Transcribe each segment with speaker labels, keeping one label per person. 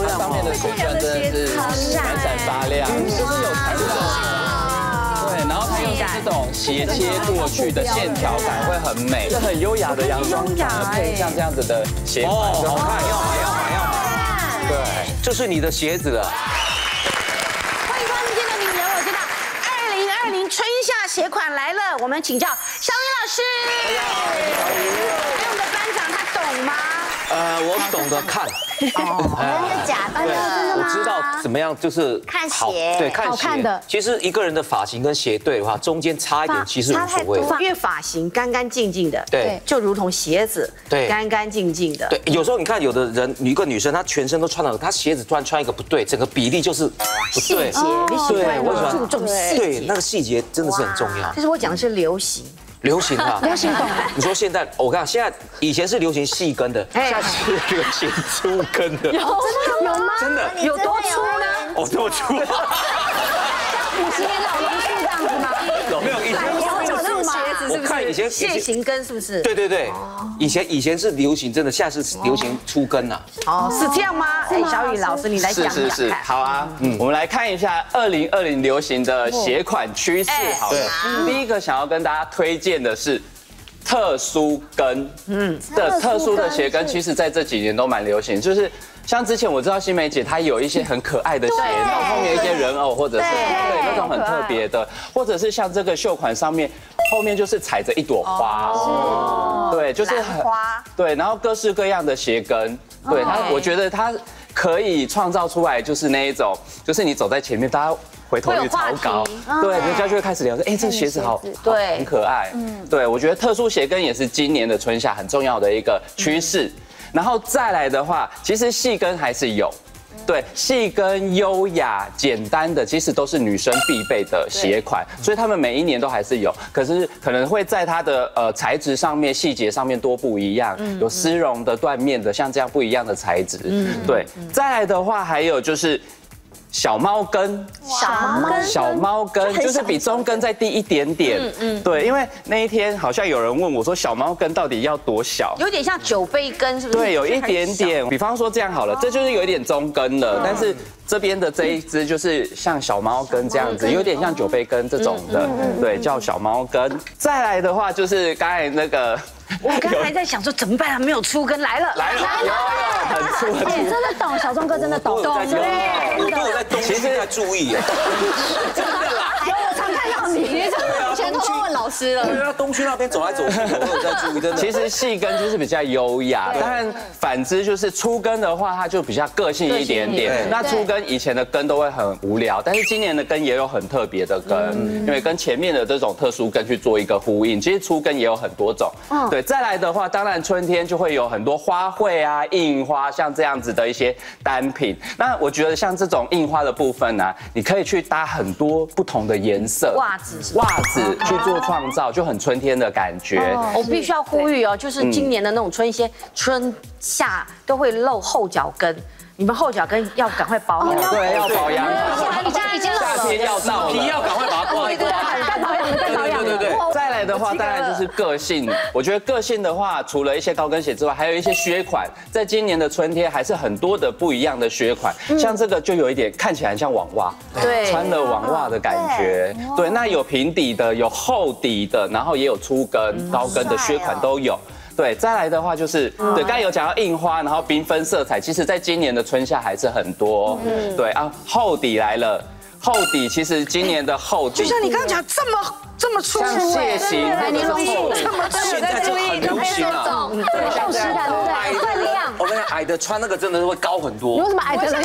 Speaker 1: 上面的水钻真的是闪闪发亮，就是有弹性。对，然后它用这种斜切过去的线条感会很美，是很优雅的洋装，配像这样子的鞋款，
Speaker 2: 好看，要买。
Speaker 1: 对，
Speaker 2: 就是你的鞋子了。
Speaker 3: 欢迎他们今天的女人，我知道2020春夏鞋款来了，我们请教小雨老师。还有我们的班长，他懂吗？
Speaker 2: 我懂得看。
Speaker 4: 真的假的？
Speaker 2: 我知道怎么样，就是
Speaker 4: 看鞋，
Speaker 2: 对，看鞋。其实一个人的发型跟鞋对的话，中间差一点其实无所谓。
Speaker 3: 因为发型干干净净的，
Speaker 2: 对，
Speaker 3: 就如同鞋子，
Speaker 2: 对，
Speaker 3: 干干净净的。
Speaker 2: 对，有时候你看有的人，一个女生她全身都穿了，她鞋子突然穿一个不对，整个比例就是不对。
Speaker 3: 细节，你喜欢注重细节，
Speaker 2: 对，那个细节真的是很重要。
Speaker 3: 其实我讲的是流行。
Speaker 2: 流行啊，
Speaker 3: 流行懂。
Speaker 2: 你说现在，我看现在以前是流行细跟的，现在是流行粗跟的。
Speaker 3: 有吗？
Speaker 2: 真的
Speaker 3: 有多粗呢？
Speaker 2: 哦，这么粗。
Speaker 3: 像50年老榕树这样子吗？
Speaker 2: 有没有以前
Speaker 3: 小那种鞋子是不是？
Speaker 2: 我看以前
Speaker 3: 楔形跟是不是？
Speaker 2: 对，以前是流行真的，现在是流行粗跟呐。
Speaker 3: 哦，是这样吗？哎，小雨老师，你来讲讲看。
Speaker 1: 好啊，我们来看一下2020流行的鞋款趋势。好了，第一个想要跟大家推荐的是特殊跟，特殊的鞋跟，其实在这几年都蛮流行，就是像之前我知道新梅姐她有一些很可爱的鞋，然后后面一些人偶或者是对那种很特别的，或者是像这个袖款上面后面就是踩着一朵花，对，就是很花，对，然后各式各样的鞋跟，对它，我觉得它可以创造出来就是那一种，就是你走在前面，大家回头率超高，对，人家就会开始聊说，哎，这个鞋子好，对，很可爱，对，我觉得特殊鞋跟也是今年的春夏很重要的一个趋势。然后再来的话，其实细跟还是有，对，细跟优雅简单的，其实都是女生必备的鞋款，所以他们每一年都还是有，可是可能会在它的材质上面、细节上面多不一样，有丝绒的、缎面的，像这样不一样的材质，对。再来的话，还有就是小猫跟，小猫跟就是比中跟再低一点点，对，因为那一天好像有人问我说小猫跟到底要多小？
Speaker 3: 有点像酒杯跟，是不是？
Speaker 1: 对，有一点点。比方说这样好了，这就是有一点中跟了，但是这边的这一只就是像小猫跟这样子，有点像酒杯跟这种的，对，叫小猫跟。再来的话就是刚才那个。
Speaker 3: 我刚才在想说怎么办啊？没有粗跟来了，
Speaker 1: 很粗，
Speaker 4: 真的懂，小钟哥真的懂，
Speaker 2: 我都有在东区在注意，真的啦，
Speaker 4: 我常看到你，以前都问老师了。
Speaker 2: 对啊，东区那边走来走去，我都有在注意，真的。
Speaker 1: 其实细跟就是比较优雅，当然反之就是粗跟的话，它就比较个性一点点。那粗跟以前的跟都会很无聊，但是今年的跟也有很特别的跟，因为跟前面的这种特殊跟去做一个呼应。其实粗跟也有很多种，对。再来的话，当然春天就会有很多花卉啊、印花，像这样子的一些单品。那我觉得像这种印花的部分呢，你可以去搭很多不同的颜色
Speaker 3: 袜子
Speaker 1: 去做创造，就很春天的感觉。
Speaker 3: 我必须要呼吁哦，就是今年的那种春夏都会露后脚跟。你们后脚跟要赶快保养，
Speaker 1: 对，要保养。
Speaker 3: 已经
Speaker 1: 夏天要到了，
Speaker 2: 皮要赶快把它挂一挂。
Speaker 1: 对。再来的话，当然就是个性。我觉得个性的话，除了一些高跟鞋之外，还有一些靴款，在今年的春天还是很多的不一样的靴款。像这个就有一点看起来很像网袜，对，穿了网袜的感觉。对，那有平底的，有厚底的，然后也有粗跟、高跟的靴款都有。对，再来的话就是对，刚才有讲到印花，然后缤纷色彩，其实在今年的春夏还是很多。对啊，厚底来了，厚底其实今年的厚底，
Speaker 3: 就像你刚刚讲这么粗，
Speaker 1: 像楔形或者是厚底，
Speaker 3: 这么粗，
Speaker 2: 现在就很流行啊，
Speaker 4: 对，像这样，对，分量。
Speaker 2: 我们矮的穿那个真的是会高很多。
Speaker 4: 你为什么矮的人？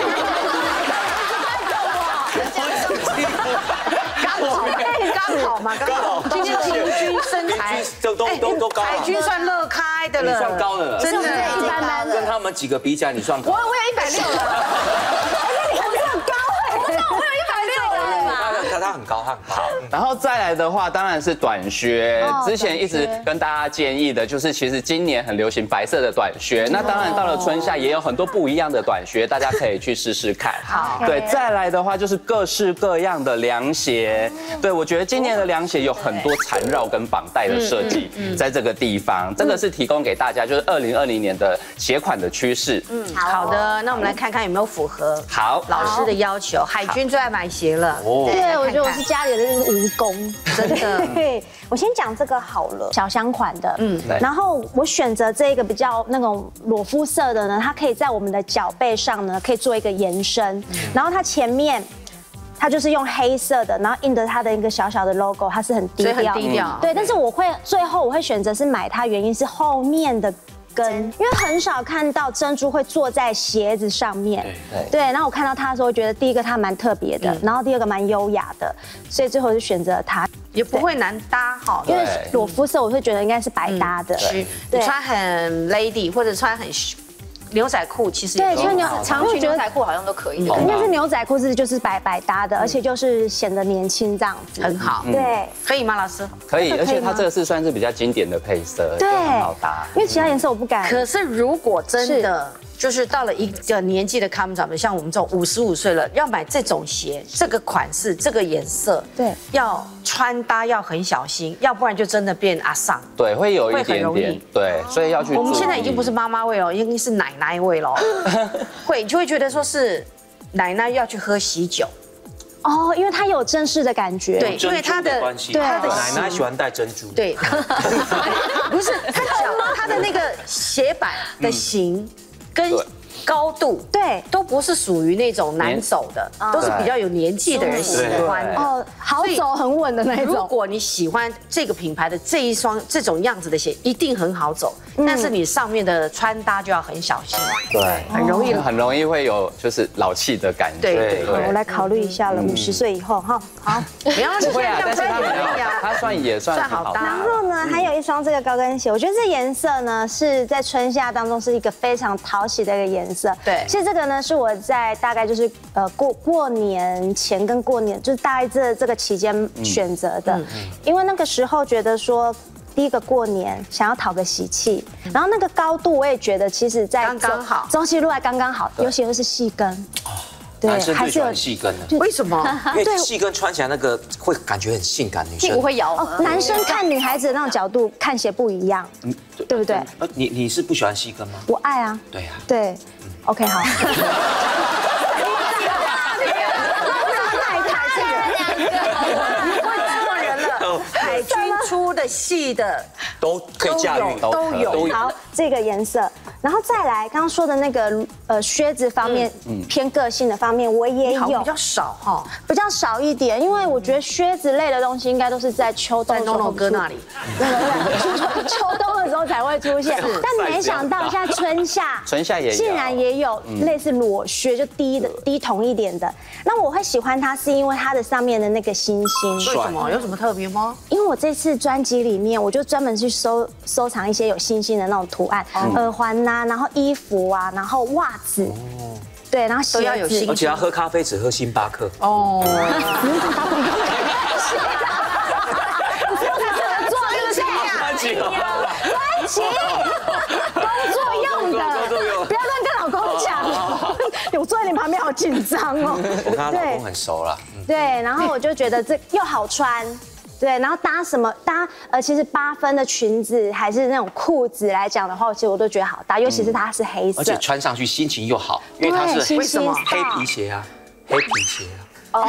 Speaker 3: 刚好嘛，刚好。今天平均身材
Speaker 2: 都高。
Speaker 3: 海军算乐开的了，
Speaker 2: 你算高的了，
Speaker 3: 真的
Speaker 4: 一般般。
Speaker 2: 跟他们几个比起来，你算高。
Speaker 3: 我有160了。
Speaker 4: 你很高哎，
Speaker 3: 我有160了。
Speaker 2: 啊，它很高，它很高。
Speaker 1: 然后再来的话，当然是短靴。之前一直跟大家建议的就是，其实今年很流行白色的短靴。那当然到了春夏也有很多不一样的短靴，大家可以去试试看。好，对，再来的话就是各式各样的凉鞋。对，我觉得今年的凉鞋有很多缠绕跟绑带的设计，在这个地方，这个是提供给大家，就是2020年的鞋款的趋势。
Speaker 3: 好的，那我们来看看有没有符合老师的要求。海军最爱买鞋了，
Speaker 4: 对，我觉得我是家里的蜈蚣，
Speaker 3: 真的。
Speaker 5: 对，我先讲这个好了，小香款的，然后我选择这个比较那种裸肤色的呢，它可以在我们的脚背上呢，可以做一个延伸，然后它前面。它就是用黑色的，然后印着它的一个小小的 logo， 它是很低调，对。但是最后我会选择是买它，原因是后面的跟，因为很少看到珍珠会坐在鞋子上面，对。然后我看到它的时候，觉得第一个它蛮特别的，然后第二个蛮优雅的，所以最后就选择它，
Speaker 3: 也不会难搭哈。
Speaker 5: 因为裸肤色我会觉得应该是百搭的，
Speaker 3: 对，穿很 lady 或者穿很。牛仔裤其实
Speaker 5: 对，穿
Speaker 4: 长裙牛仔裤好像都可以。
Speaker 5: 应该是牛仔裤就是百搭的，而且就是显得年轻这样子，
Speaker 3: 很好。
Speaker 5: 对，
Speaker 3: 可以吗，老师？
Speaker 1: 可以，而且它这个是算是比较经典的配色，对，很好搭。
Speaker 5: 因为其他颜色我不敢。
Speaker 3: 可是如果真的就是到了一个年纪的看长的，像我们这种55岁了，要买这种鞋，这个款式，这个颜色，
Speaker 5: 对，
Speaker 3: 要穿搭要很小心，要不然就真的变阿桑。
Speaker 1: 对，会有一点点，对，所以要去。
Speaker 3: 我们现在已经不是妈妈味了，已经是奶奶味了。会，你就会觉得说是奶奶要去喝喜酒。
Speaker 5: 哦，因为它有正式的感觉，
Speaker 3: 对，因为它的
Speaker 2: 对奶奶喜欢戴珍珠，
Speaker 3: 对，不是它的那个鞋板的型跟高度，
Speaker 5: 对，
Speaker 3: 都不是属于那种难走的，都是比较有年纪的人喜欢的。
Speaker 5: 哦，好走很稳的那种。
Speaker 3: 如果你喜欢这个品牌的这一双这种样子的鞋，一定很好走，但是你上面的穿搭就要很小心，
Speaker 1: 对，很容易会有就是老气的感觉。
Speaker 3: 对，
Speaker 5: 我来考虑一下了，50岁以后哈，好，
Speaker 3: 不要
Speaker 1: 不会啊，但是它也算好搭。
Speaker 5: 然后呢，还有一双这个高跟鞋，我觉得这颜色呢是在春夏当中是一个非常讨喜的一个颜色。
Speaker 3: 对，
Speaker 5: 其实这个呢是我在大概就是过年前跟过年就是大概这个期间选择的，因为那个时候觉得说第一个过年想要讨个喜气，然后那个高度我也觉得其实在
Speaker 3: 刚刚好，
Speaker 5: 中西路还刚刚好，尤其又是细跟。
Speaker 2: 对，男生最喜欢细跟的，
Speaker 3: 为什么？
Speaker 2: 因为细跟穿起来那个会感觉很性感，女生
Speaker 4: 屁股会摇。
Speaker 5: 男生看女孩子的那种角度看鞋不一样，对不对？
Speaker 2: 你是不喜欢细跟吗？
Speaker 5: 我爱啊。
Speaker 2: 对呀。
Speaker 5: 对。OK 好。
Speaker 3: 海军出的细的
Speaker 2: 都可以驾驭，
Speaker 3: 都有。
Speaker 5: 好，这个颜色，然后再来刚刚说的那个靴子方面，偏个性的方面我也有，
Speaker 3: 比较少哈，
Speaker 5: 比较少一点，因为我觉得靴子类的东西应该都是在秋冬的时候
Speaker 3: 哥那里，
Speaker 5: 对，秋冬的时候才会出现，但没想到现在春夏也竟然也有类似裸靴，就低筒一点的。那我会喜欢它，是因为它的上面的那个星星。
Speaker 3: 为什么？有什么特别吗？
Speaker 5: 因为我这次专辑里面，我就专门去收藏一些有星星的那种图案，耳环呐，然后衣服啊，然后袜子，对，然后鞋子，
Speaker 2: 而且要喝咖啡只喝星巴克。
Speaker 5: 哦。工作用的，不要乱跟老公讲。我坐在你旁边好紧张哦。
Speaker 2: 我跟她老公很熟了。
Speaker 5: 对，然后我就觉得这又好穿，对，然后搭什么搭其实8分的裙子还是那种裤子来讲的话，其实我都觉得好搭，尤其是它是黑色，
Speaker 2: 而且穿上去心情又好，因为它是
Speaker 5: 为什么
Speaker 2: 黑皮鞋啊，黑皮鞋啊。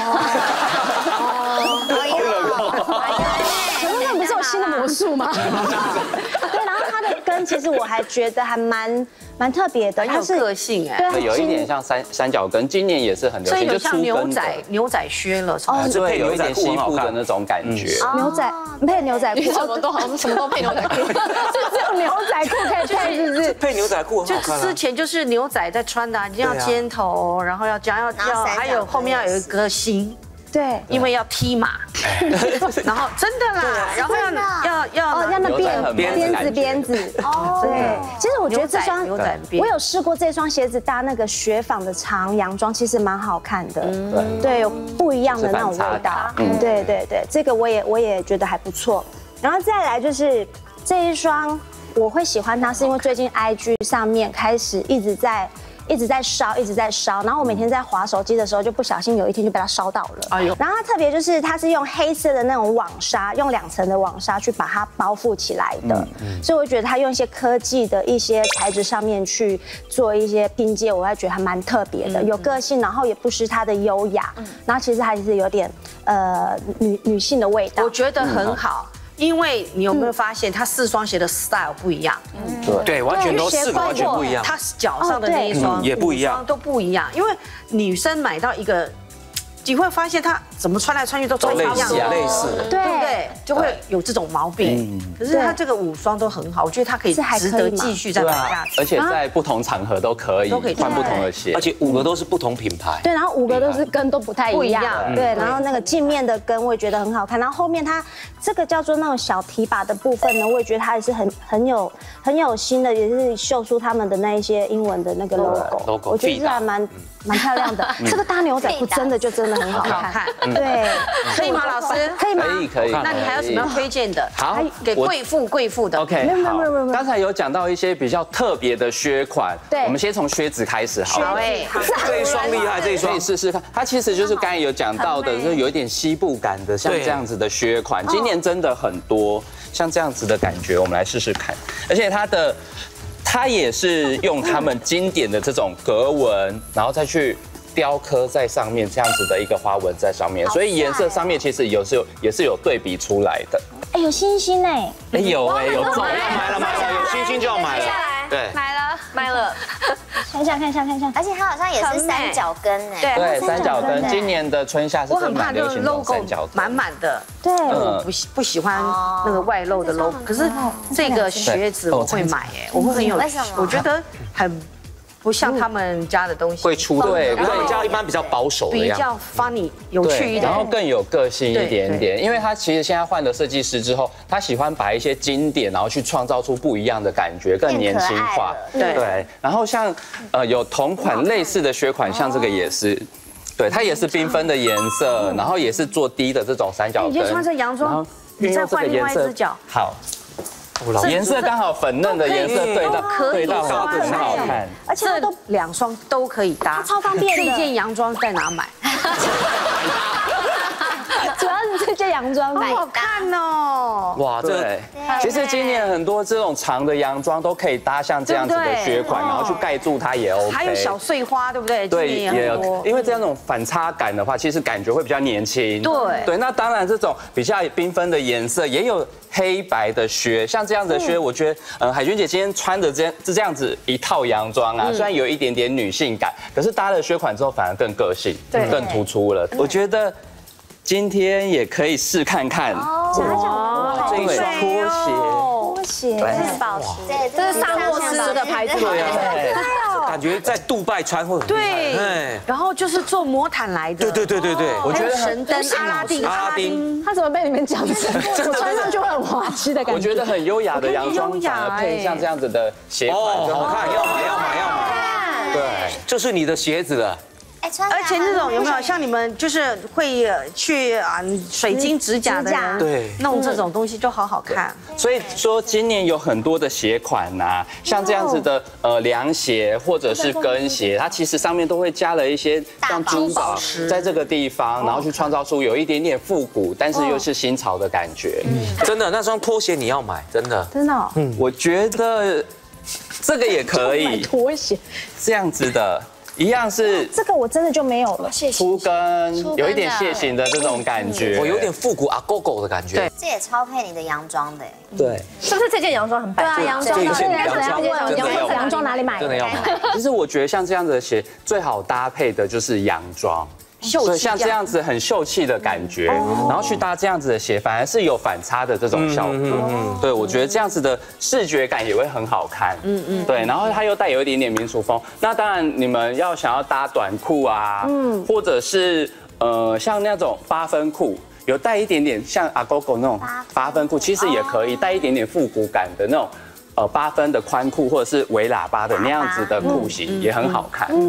Speaker 5: 可是那不是有新的魔术吗？对，然后它的跟其实我还觉得还蛮特别的，
Speaker 3: 很有个性哎，
Speaker 1: 对，有一点像三角跟，今年也是很流行，
Speaker 3: 就像牛仔靴了，
Speaker 1: 就会有一点西部的那种感觉。
Speaker 5: 牛仔配牛仔裤，
Speaker 4: 什么都好像什么都配牛仔裤，
Speaker 5: 就只有牛仔裤可以配，是不是？
Speaker 2: 配牛仔裤很好看。
Speaker 3: 就之前就是牛仔在穿的，你要尖头，然后要还有后面要有一个型。
Speaker 5: 对，
Speaker 3: 因为要踢马，然后真的啦，然后要
Speaker 5: 那
Speaker 1: 牛仔
Speaker 5: 鞭子哦，对，其实我觉得这双
Speaker 3: 牛仔鞭，
Speaker 5: 我有试过这双鞋子搭那个雪纺的长洋装，其实蛮好看的，对，有不一样的那种味道，对对对，这个我也觉得还不错，然后再来就是这一双，我会喜欢它是因为最近 IG 上面开始一直在烧，然后我每天在滑手机的时候，就不小心有一天就被它烧到了。哎呦！然后它特别就是它是用黑色的那种网纱，用2层的网纱去把它包覆起来的，所以我觉得它用一些科技的一些材质上面去做一些拼接，我会觉得还蛮特别的，有个性，然后也不失它的优雅，然后其实还是有点女性的味道。
Speaker 3: 我觉得很好。因为你有没有发现，它4双鞋的 style 不一样？
Speaker 2: 对，完全都4个完全不一样。
Speaker 3: 它脚上的那一双
Speaker 2: 也不一样，
Speaker 3: 都不一样。因为女生买到一个，你会发现它怎么穿来穿去都穿一样，
Speaker 2: 类似，
Speaker 3: 对不对？就会有这种毛病。可是它这个5双都很好，我觉得它可以值得继续再买下去。
Speaker 1: 而且在不同场合都可以换不同的鞋，
Speaker 2: 而且5个都是不同品牌。
Speaker 5: 对，然后5个都是跟都不太一样。对，然后那个镜面的跟我也觉得很好看，然后后面它这个叫做那种小提把的部分呢，我也觉得它也是很有心的，也是秀出他们的那一些英文的那个 logo， 我觉得是还蛮漂亮的。这个搭牛仔裤真的很好看。对，
Speaker 3: 可以吗，老师？
Speaker 5: 可以吗？
Speaker 1: 可以。
Speaker 3: 那你还有什么要推荐的？
Speaker 1: 好，
Speaker 3: 给贵妇的。
Speaker 1: OK， 好。刚才有讲到一些比较特别的靴款，
Speaker 5: 对，
Speaker 1: 我们先从靴子开始好了。
Speaker 2: 这一双厉害，这一双
Speaker 1: 可以试试看。它其实就是刚才有讲到的，就有一点西部感的，像这样子的靴款，今年真的很多，像这样子的感觉，我们来试试看。而且它也是用他们经典的这种格纹，然后再去雕刻在上面这样子的一个花纹在上面，所以颜色上面其实也是有对比出来的。
Speaker 5: 哎，有星星哎！
Speaker 1: 有中，
Speaker 2: 买了，有星星就要买了。
Speaker 4: 对，买了。
Speaker 5: 看一下，
Speaker 6: 而且它好像也是3角跟哎。
Speaker 1: 对，3角跟，今年的春夏是真的蛮流行这种3角跟，
Speaker 3: 满的。
Speaker 5: 对，
Speaker 3: 我不喜欢那个外露的 logo， 可是这个鞋子我会买哎，我会很有，我觉得很。不像他们家的东西
Speaker 2: 会出对，人家一般比较保守的样子，
Speaker 3: 比较 funny 有趣一点，
Speaker 1: 然后更有个性一点点。因为他其实现在换了设计师之后，他喜欢把一些经典，然后去创造出不一样的感觉，更年轻化。对。然后像有同款类似的靴款，像这个也是，对，它也是缤纷的颜色，然后也是做低的这种3角跟。
Speaker 3: 你先穿这洋装，你再换另外一只脚。
Speaker 1: 好。颜色刚好粉嫩的颜色对到很好看，
Speaker 3: 而且这2双都可以搭，
Speaker 5: 超方便的。
Speaker 3: 这件洋装在哪买？
Speaker 5: 主要是这件洋装
Speaker 3: 好好看哦。
Speaker 1: 哇，对，其实今年很多这种长的洋装都可以搭像这样子的靴款，然后去盖住它也 OK。
Speaker 3: 还有小碎花，对不对？
Speaker 1: 对，也有，因为这样种反差感的话，其实感觉会比较年轻。对，那当然这种比较缤纷的颜色也有。黑白的靴，像这样子的靴，我觉得，海军姐今天穿的这样子一套洋装啊，虽然有一点点女性感，可是搭了靴款之后反而更个性，更突出了。我觉得今天也可以试看看，
Speaker 2: 这一双
Speaker 5: 拖鞋，
Speaker 6: 这是保持，
Speaker 4: 这是萨诺斯的牌子，
Speaker 2: 对啊，感觉在杜拜穿会很
Speaker 3: 对，然后就是做魔毯来的，
Speaker 2: 对，
Speaker 3: 我觉得神灯阿拉丁，
Speaker 5: 他怎么被你们讲成？我穿上就会很滑稽的感觉。
Speaker 1: 我觉得很优雅的洋装，反而配像这样子的鞋款就
Speaker 2: 好看，要买，对，这是你的鞋子了。
Speaker 3: 而且那种有没有像你们就是会去水晶指甲的人，
Speaker 2: 对，
Speaker 3: 弄这种东西就好好看。
Speaker 1: 所以说今年有很多的鞋款呐，像这样子的凉鞋或者是跟鞋，它其实上面都会加了一些像珠宝在这个地方，然后去创造出有一点点复古，但是又是新潮的感觉。
Speaker 2: 真的，那双拖鞋你要买，真的，
Speaker 1: 我觉得这个也可以，
Speaker 5: 拖鞋
Speaker 1: 这样子的。一样是
Speaker 5: 这个我真的就没有了，
Speaker 1: 粗跟有一点楔形的这种感觉，
Speaker 2: 我有点复古阿狗狗的感觉。
Speaker 6: 对，这也超配你的洋装的。
Speaker 1: 对，
Speaker 4: 是不是这件洋装很白？
Speaker 6: 对啊，洋装。
Speaker 5: 洋装哪里买？
Speaker 2: 真的要买。
Speaker 1: 其实我觉得像这样子的鞋最好搭配的就是洋装。所以像这样子很秀气的感觉，然后去搭这样子的鞋，反而是有反差的这种效果。对，我觉得这样子的视觉感也会很好看。对，然后它又带有一点点民俗风。那当然，你们想要搭短裤啊，或者是像那种8分裤，有带一点点像阿狗狗那种8分裤，其实也可以带一点点复古感的那种8分的宽裤，或者是围喇叭的那样子的裤型，也很好看。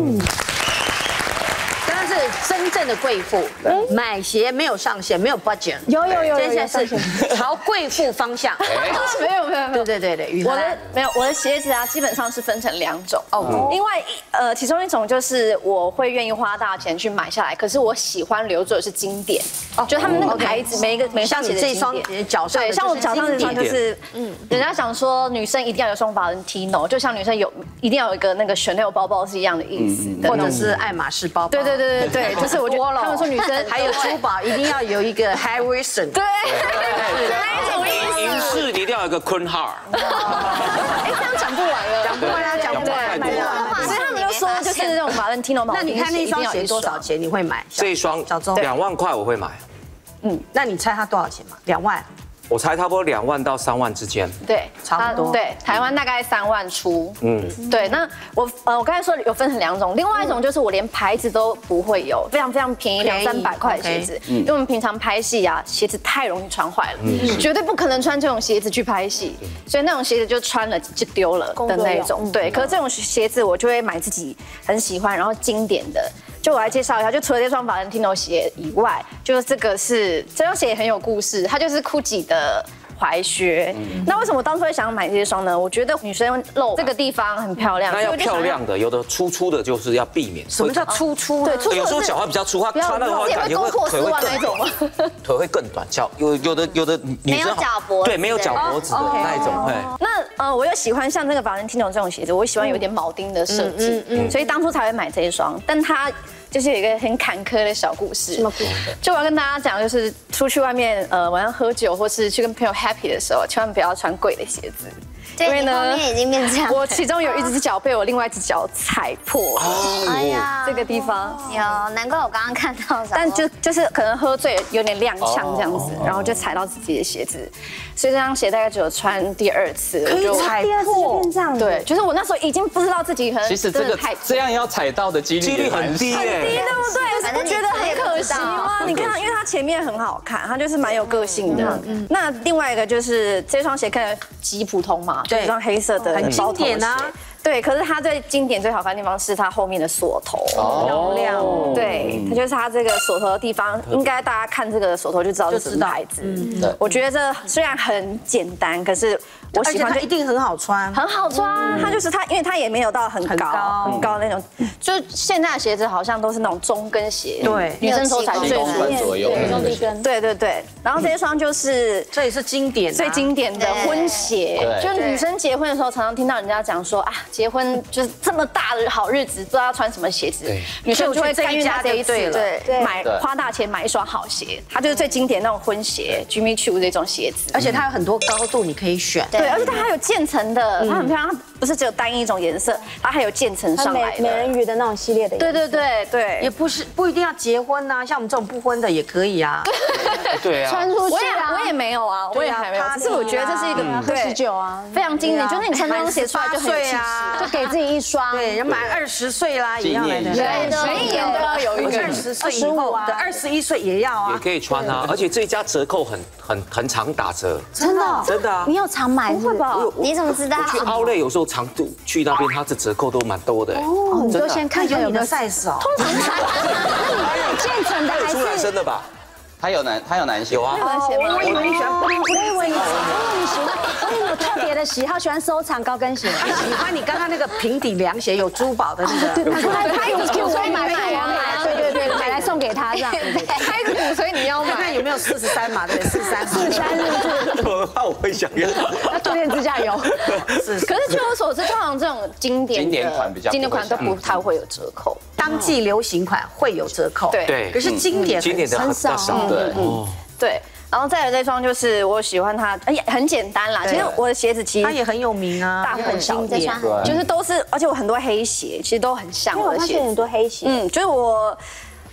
Speaker 3: 是真正的贵妇，买鞋没有上限，没有 budget，
Speaker 5: 有，
Speaker 3: 现在是朝贵妇方向。
Speaker 4: 没有，
Speaker 3: 对，
Speaker 4: 我的鞋子啊，基本上是分成2种哦。另外其中一种就是我会愿意花大钱去买下来，可是我喜欢留住的是经典，就他们那个牌子，每一双鞋的经典。
Speaker 3: 脚上
Speaker 4: 对，像我脚上这双就是，人家讲说女生一定要有双Valentino，就像女生一定要有一个那个 Chanel 包包是一样的意思，
Speaker 3: 或者是爱马仕包包。
Speaker 4: 对，就是我觉得他们说女生
Speaker 3: 还有珠宝一定要有一个 Harrison，
Speaker 4: 对，那一种意思。
Speaker 2: 银饰一定要有一个坤哈。
Speaker 4: 哎，这样讲不完了，
Speaker 3: 讲不完。
Speaker 4: 所以他们就说就是那种Valentino。
Speaker 3: 那你看那双鞋多少钱？你会买？
Speaker 2: 这一双2万块我会买。
Speaker 3: 那你猜它多少钱嘛？2万。
Speaker 2: 我猜差不多2万到3万之间，
Speaker 4: 对，
Speaker 3: 差不多。
Speaker 4: 对，台湾大概3万出。对。那我刚才说有分成2种，另外一种就是我连牌子都不会有，非常非常便宜，200-300块的鞋子，因为我们平常拍戏啊，鞋子太容易穿坏了，绝对不可能穿这种鞋子去拍戏，所以那种鞋子就穿了就丢了的那种。对。可是这种鞋子我就会买自己很喜欢，然后经典的。就我来介绍一下，就除了这双Valentino鞋以外，就是这双鞋也很有故事，它就是 Gucci 的踝靴。那为什么我当初会想要买这双呢？我觉得女生露这个地方很漂亮，
Speaker 2: 那要漂亮的，有的粗的就是要避免。
Speaker 3: 什么叫粗？
Speaker 4: 对，粗
Speaker 2: 有时候脚会比较粗，她穿的话感觉会腿会更短，腿会更短。脚有的女生对没有脚脖子的那一种。
Speaker 4: 那我又喜欢像这个Valentino这种鞋子，我喜欢有点铆钉的设计，所以当初才会买这一双，但它就是有一个很坎坷的小故事。什么故事？就我要跟大家讲，就是出去外面晚上喝酒，或是去跟朋友 happy 的时候，千万不要穿贵的鞋子。
Speaker 6: 因为呢，已经变这样。
Speaker 4: 我其中有一只脚被我另外一只脚踩破了。哎呀，这个地方
Speaker 6: 有，难怪我刚刚看到。
Speaker 4: 但就是可能喝醉有点踉跄这样子，然后就踩到自己的鞋子，所以这双鞋大概只有穿第2次，
Speaker 5: 可以踩破这样。
Speaker 4: 对，就是我那时候已经不知道自己
Speaker 1: 其实这样要踩到的几率
Speaker 2: 很低，
Speaker 4: 对不对？不觉得很可惜吗？你看，因为它前面很好看，它就是蛮有个性的。那另外一个就是这双鞋看起来极普通嘛。对，一双黑色的，
Speaker 3: 很经典啊。
Speaker 4: 对，可是它最经典、最好看的地方是它后面的锁头，漂亮。对，它就是它这个锁头的地方，应该大家看这个锁头就知道是什么牌子。我觉得这虽然很简单，可是我喜欢，
Speaker 3: 它一定很好穿，
Speaker 4: 很好穿。它就是它，因为它也没有到很高那种，就是现在的鞋子好像都是那种中跟鞋，
Speaker 3: 对，
Speaker 4: 女生走才最
Speaker 1: 中跟左右，
Speaker 5: 中低跟。
Speaker 4: 对。然后这一双就是
Speaker 3: 这也是经典，
Speaker 4: 最经典的婚鞋，就女生结婚的时候常常听到人家讲说啊，结婚就是这么大的好日子，不知道要穿什么鞋子，女生就会参与这一次，对，花大钱买一双好鞋，它就是最经典那种婚鞋 ，Jimmy Choo 这种鞋子，
Speaker 3: 而且它有很多高度你可以选，
Speaker 4: 对，而且它还有渐层的，它很漂亮，它不是只有单一一种颜色，它还有渐层上来的，
Speaker 5: 美人鱼的那种系列的，
Speaker 4: 对，
Speaker 3: 也不一定要结婚呐，像我们这种不婚的也可以啊，
Speaker 2: 对啊，
Speaker 5: 穿出去啊，
Speaker 4: 我也没有啊，我也还没有，只是我觉得这是一个
Speaker 5: 19啊，
Speaker 4: 非常经典，就是你穿这双鞋出来就很有气势，
Speaker 5: 就给自己一双，
Speaker 3: 对，人满20岁啦，也要来的，
Speaker 4: 每一年都要有一个
Speaker 3: 20岁以后的21岁也要啊，
Speaker 2: 也可以穿啊，而且这一家折扣很常打折，
Speaker 5: 真的
Speaker 2: 啊，
Speaker 5: 你有常买是吧？
Speaker 6: 你怎么知道？
Speaker 2: 去Outlet有时候常去那边，它的折扣都蛮多的。
Speaker 5: 哦，你就先看
Speaker 3: 有你的 size 哦。
Speaker 5: 通常那你渐层的还是
Speaker 2: 出男生的吧？
Speaker 1: 他有男鞋，
Speaker 2: 有啊。
Speaker 3: 我以为你喜欢，
Speaker 5: 我以为你喜欢，我有特别的喜好，喜欢收藏高跟鞋，
Speaker 3: 喜欢你刚刚那个平底凉鞋，有珠宝的那个。
Speaker 5: 他有给我买，对，买来送给他这样。
Speaker 4: 开股，所以你要买。
Speaker 3: 看有没有43码的，43
Speaker 5: 是
Speaker 2: 我怕我会想要。
Speaker 5: 要多点指甲油。
Speaker 4: 可是据我所知，通常这种经典款都不太会有折扣。
Speaker 3: 当季流行款会有折扣，
Speaker 2: 对。
Speaker 3: 可是经典
Speaker 2: 的很少，
Speaker 4: 对。然后再有这双就是我喜欢它，很简单啦。其实我的鞋子其实
Speaker 3: 它也很有名啊，
Speaker 4: 大很小点，就是都是，而且我很多黑鞋，其实都很像我的鞋。
Speaker 5: 我发现很多黑鞋，
Speaker 4: 就是我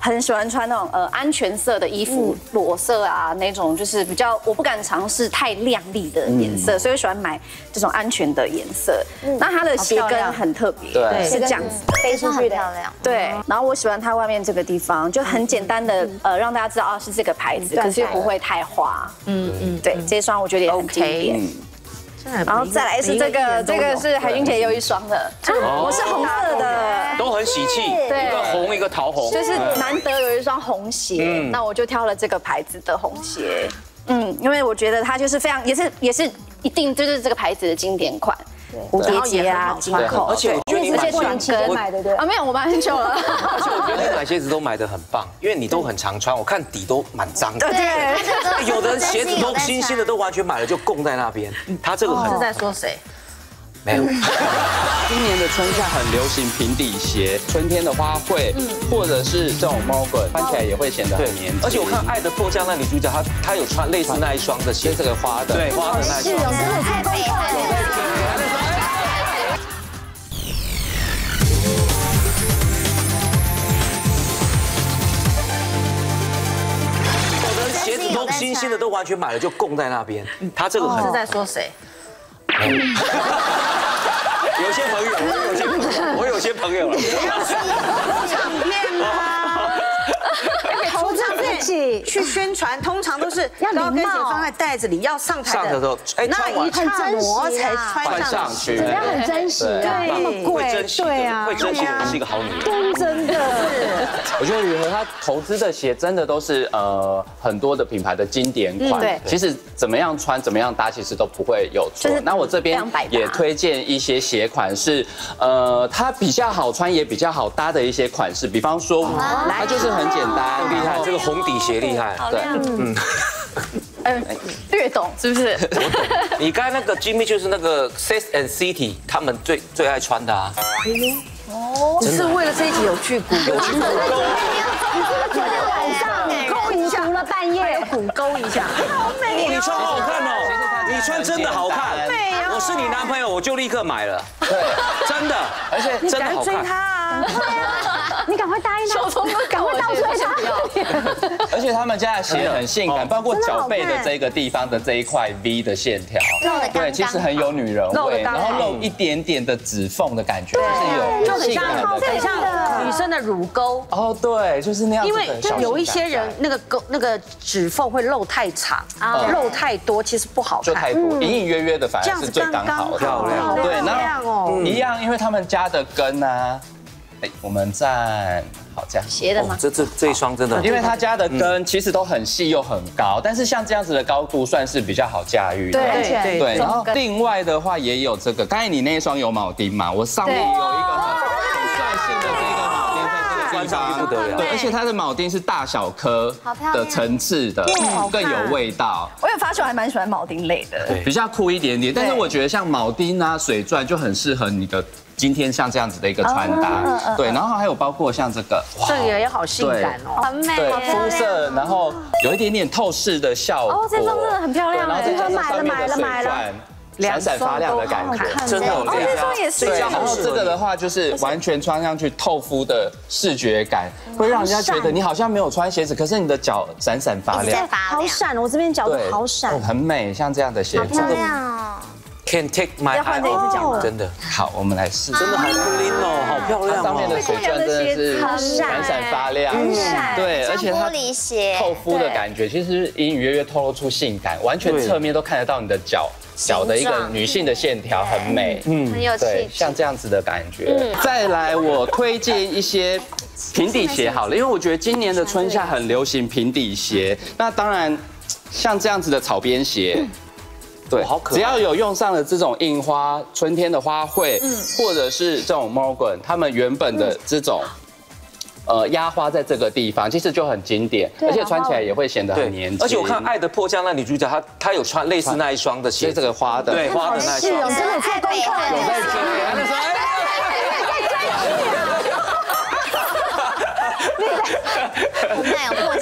Speaker 4: 很喜欢穿那种安全色的衣服，裸色啊那种，就是比较我不敢尝试太亮丽的颜色，所以我喜欢买这种安全的颜色。那它的鞋跟很特别，
Speaker 1: 对，
Speaker 4: 是这样子
Speaker 6: 飞出去的，漂亮。
Speaker 4: 对，然后我喜欢它外面这个地方，就很简单的让大家知道啊是这个牌子，可是又不会太花。对，这双我觉得也很经典。然后再来是这个是海军姐有一双的，我是红色的，
Speaker 2: 都很喜气，一个红一个桃红，
Speaker 4: 就是难得有一双红鞋，那我就挑了这个牌子的红鞋，因为我觉得它就是非常也是一定就是这个牌子的经典款。蝴蝶结啊，金扣，
Speaker 2: 而且我觉得你买
Speaker 5: 短期间买的对
Speaker 4: 啊，没有，我买很久了。
Speaker 2: 而且我觉得你买鞋子都买得很棒，因为你都很常穿，我看底都蛮脏的。
Speaker 4: 对，
Speaker 2: 有的人鞋子都新鲜的都完全买了就供在那边，他这个很。
Speaker 3: 是在说谁？
Speaker 2: 没有。
Speaker 1: 今年的春夏很流行平底鞋，春天的花卉，或者是这种猫滚，穿起来也会显得很年轻。
Speaker 2: 而且我看《爱的迫降》那女主角，她有穿类似那一双的鞋，
Speaker 1: 这个花的，
Speaker 2: 对，花的那一双。
Speaker 6: 太美了。
Speaker 2: 有的鞋子都新鲜的都完全买了就供在那边，他这个很。
Speaker 3: 是在说谁？
Speaker 2: 有些朋友，我有些朋友了。
Speaker 3: 唱片啊，
Speaker 5: 投资自己
Speaker 3: 去宣传，通常都是高跟鞋放在袋子里，要上台的
Speaker 2: 时候，
Speaker 3: 那一刹那才穿上去，
Speaker 5: 这样很珍惜啊，那么贵，
Speaker 2: 对啊，会珍惜的是一个好女人，
Speaker 5: 真的。
Speaker 1: 我觉得雨禾他投资的鞋真的都是很多的品牌的经典款，
Speaker 4: 对，
Speaker 1: 其实怎么样穿怎么样搭，其实都不会有错。那我这边也推荐一些鞋款是它比较好穿也比较好搭的一些款式，比方说它就是很简单，
Speaker 2: 厉害，这个红底鞋厉害，
Speaker 1: 对，
Speaker 4: 略懂是不是？
Speaker 2: 我懂。你刚才那个 Jimmy 就是那个 Sex and City 他们最爱穿的啊。
Speaker 3: 哦，是为了这一集有去鼓沟，
Speaker 5: 勾一下，了半夜
Speaker 3: 鼓沟一下，好美
Speaker 2: 哦，你穿好好看哦，你穿真的好看，
Speaker 3: 美啊！
Speaker 2: 我是你男朋友，我就立刻买了，对，真的，而且真的好看。
Speaker 3: 追他啊！
Speaker 5: 你赶快答应他，赶快倒追他。
Speaker 1: 而且他们家的鞋很性感，包括脚背的这个地方的这一块 V 的线条，对，其实很有女人味，然后露一点点的指缝的感觉，就是有
Speaker 3: 很像女生的乳沟。
Speaker 1: 哦，对，就是那样。
Speaker 3: 因为有一些人那个指缝会露太长，露太多，其实不好看，
Speaker 1: 就太多，隐隐约约的反而是最刚好的。
Speaker 2: 漂亮，
Speaker 1: 对，然后一样，因为他们家的跟啊。我们站好这样
Speaker 4: 斜的吗？
Speaker 2: 这一双真的，
Speaker 1: 因为他家的跟其实都很细又很高，但是像这样子的高度算是比较好驾驭的。对。然后另外的话也有这个，刚才你那一双有铆钉嘛？我上面有一个很率性的这个铆钉在这个地方，
Speaker 2: 不得了。
Speaker 1: 对，而且它的铆钉是大小颗的层次的，更有味道。
Speaker 4: 我有发现我还蛮喜欢铆钉类的，
Speaker 1: 比较酷一点点。但是我觉得像铆钉啊、水钻就很适合你的。今天像这样子的一个穿搭，对，然后还有包括像这个，
Speaker 3: 这个也好性感哦，
Speaker 6: 很美，
Speaker 1: 对，肤色，然后有一点点透视的效果，
Speaker 4: 哦，这双真的很漂亮，
Speaker 1: 然后再加上上面的水钻，闪闪发亮的感觉，
Speaker 2: 真的，
Speaker 4: 这双也是，
Speaker 1: 对，然后这个的话就是完全穿上去透肤的视觉感，会让人家觉得你好像没有穿鞋子，可是你的脚闪闪发亮，
Speaker 5: 好闪，我这边脚好闪，
Speaker 1: 很美，像这样的鞋子，
Speaker 6: 漂亮哦。
Speaker 2: Can take my eye， 真的
Speaker 1: 好，我们来试，
Speaker 2: 真的好 clean 哦，好漂亮哦，
Speaker 1: 上面的水钻真的是闪闪发亮，对，而且它透肤的感觉，其实隐隐约约透露出性感，完全侧面都看得到你的脚的一个女性的线条，很美，
Speaker 6: 很有气质，
Speaker 1: 像这样子的感觉。再来，我推荐一些平底鞋好了，因为我觉得今年的春夏很流行平底鞋，那当然像这样子的草编鞋。对，只要有用上了这种印花，春天的花卉，或者是这种 Morgan， 他们原本的这种压花在这个地方，其实就很经典，而且穿起来也会显得很年轻。
Speaker 2: 而且我看《爱的迫降》那女主角，她有穿类似那一双的鞋，
Speaker 1: 这个花的，
Speaker 2: 对，花的那一双，
Speaker 5: 真的做功课，
Speaker 2: 有在听。
Speaker 6: 那有迫降到，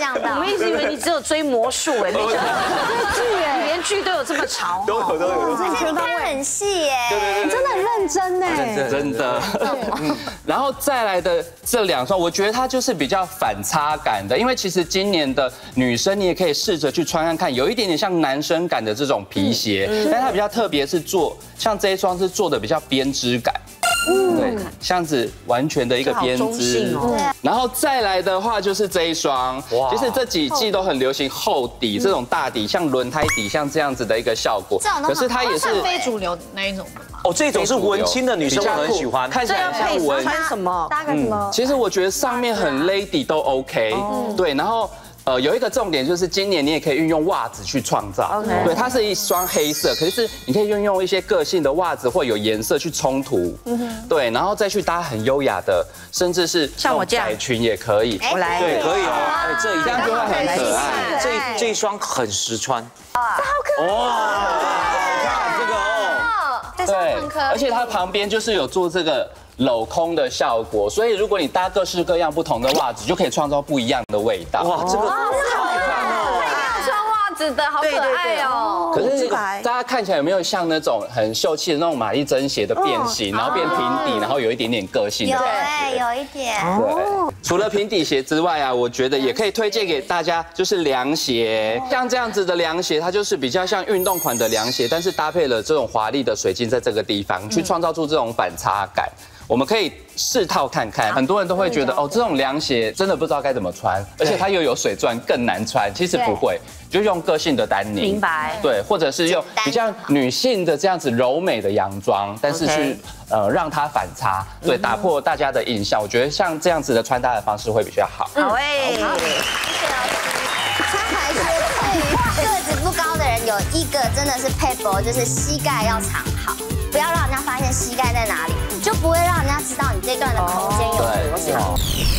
Speaker 3: 我一直以为你只有追魔术哎，没想到剧哎，连剧都有这么潮。
Speaker 1: 都有。
Speaker 6: 而且你看很细耶，
Speaker 5: 你真的很认真哎，
Speaker 1: 真的。然后再来的这2双，我觉得它就是比较反差感的，因为其实今年的女生你也可以试着去穿看看，有一点点像男生感的这种皮鞋，但它比较特别是做像这一双是做的比较编织感。对，这样子完全的一个编织。然后再来的话就是这一双，其实这几季都很流行厚底这种大底，像轮胎底像这样子的一个效果。可是它也是
Speaker 7: 非主流那一种的吗？
Speaker 2: 哦，这种是文青的女生我很喜欢，
Speaker 1: 看起来像文。
Speaker 3: 穿什么？
Speaker 5: 搭个什么？
Speaker 1: 其实我觉得上面很 lady 都 OK。对，然后。有一个重点就是今年你也可以运用袜子去创造，对，它是一双黑色，可是你可以运用一些个性的袜子或有颜色去冲突，对，然后再去搭很优雅的，甚至是
Speaker 3: 像我这样
Speaker 1: 窄裙也可以，
Speaker 3: 我来，
Speaker 2: 对，可以哦，
Speaker 1: 这样就会很可爱，
Speaker 2: 这一双很实穿，
Speaker 5: 这好可爱
Speaker 2: 哇，看这个哦，
Speaker 1: 对，而且它旁边就是有做这个镂空的效果，所以如果你搭各式各样不同的袜子，就可以创造不一样的味道。
Speaker 2: 哇，这个好好看哦！
Speaker 4: 穿袜子的好可爱哦。
Speaker 1: 可是大家看起来有没有像那种很秀气的那种玛丽珍鞋的变形，然后变平底，然后有一点点个性的？
Speaker 6: 有哎，有一点。
Speaker 1: 对，除了平底鞋之外啊，我觉得也可以推荐给大家，就是凉鞋。像这样子的凉鞋，它就是比较像运动款的凉鞋，但是搭配了这种华丽的水晶在这个地方，去创造出这种反差感。我们可以试套看看，很多人都会觉得哦，这种凉鞋真的不知道该怎么穿，而且它又有水钻，更难穿。其实不会，就用个性的丹宁，
Speaker 3: 明白？
Speaker 1: 对，或者是用比较女性的这样子柔美的洋装，但是去让它反差，对，打破大家的印象。我觉得像这样子的穿搭的方式会比较好。
Speaker 3: 好哎，
Speaker 6: 谢谢老师。穿排鞋对于个子不高的人有一个真的是配合，就是膝盖要藏好，不要让人家发现膝盖在哪里，就不会让人家知道你这段的空间有多少。